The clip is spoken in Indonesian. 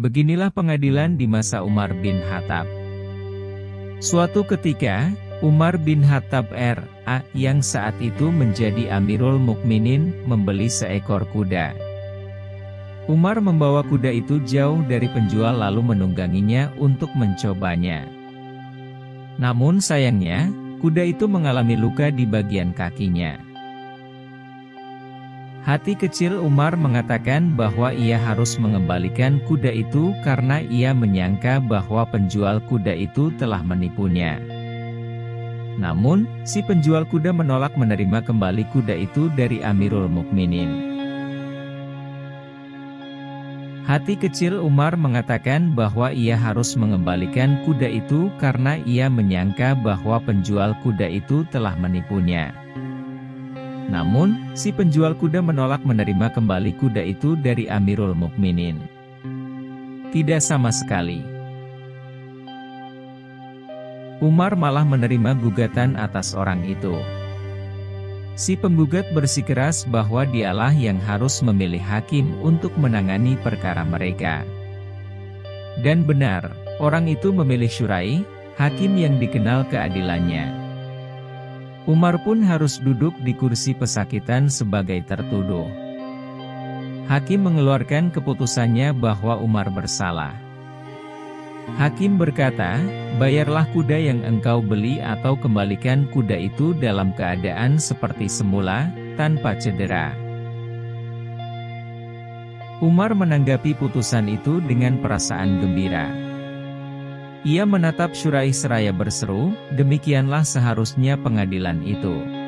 Beginilah pengadilan di masa Umar bin Khattab. Suatu ketika, Umar bin Khattab R.A. yang saat itu menjadi Amirul Mukminin, membeli seekor kuda. Umar membawa kuda itu jauh dari penjual lalu menungganginya untuk mencobanya. Namun sayangnya, kuda itu mengalami luka di bagian kakinya. Hati kecil Umar mengatakan bahwa ia harus mengembalikan kuda itu karena ia menyangka bahwa penjual kuda itu telah menipunya. Namun, si penjual kuda menolak menerima kembali kuda itu dari Amirul Mukminin. Hati kecil Umar mengatakan bahwa ia harus mengembalikan kuda itu karena ia menyangka bahwa penjual kuda itu telah menipunya. Namun, si penjual kuda menolak menerima kembali kuda itu dari Amirul Mukminin. Tidak sama sekali. Umar malah menerima gugatan atas orang itu. Si penggugat bersikeras bahwa dialah yang harus memilih hakim untuk menangani perkara mereka. Dan benar, orang itu memilih Syurai, hakim yang dikenal keadilannya. Umar pun harus duduk di kursi pesakitan sebagai tertuduh. Hakim mengeluarkan keputusannya bahwa Umar bersalah. Hakim berkata, bayarlah kuda yang engkau beli atau kembalikan kuda itu dalam keadaan seperti semula, tanpa cedera. Umar menanggapi putusan itu dengan perasaan gembira. Ia menatap Syurai seraya berseru, demikianlah seharusnya pengadilan itu.